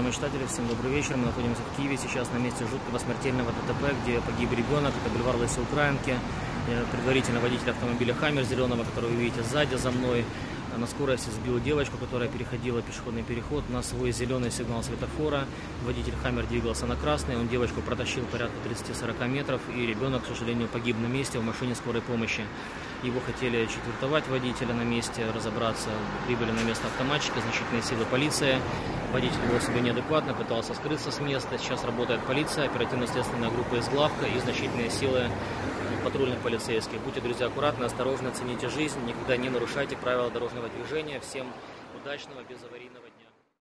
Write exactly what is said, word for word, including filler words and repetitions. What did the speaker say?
уважаемые читатели, всем добрый вечер. Мы находимся в Киеве сейчас на месте жуткого смертельного ДТП, где погиб ребенок. Это бульвар Лесі Українки. Предварительно водитель автомобиля «Хаммер» зеленого, который вы видите сзади за мной, на скорости сбил девочку, которая переходила пешеходный переход. На свой зеленый сигнал светофора водитель «Хаммер» двигался на красный. Он девочку протащил порядка тридцати-сорока метров, и ребенок, к сожалению, погиб на месте в машине скорой помощи. Его хотели четвертовать водителя на месте, разобраться. Прибыли на место автоматчики, значительные силы полиции. Водитель вел себя неадекватно, пытался скрыться с места. Сейчас работает полиция, оперативно-следственная группа из главка и значительные силы патрульных полицейских. Будьте, друзья, аккуратны, осторожны, цените жизнь, никогда не нарушайте правила дорожного движения. Всем удачного, безаварийного.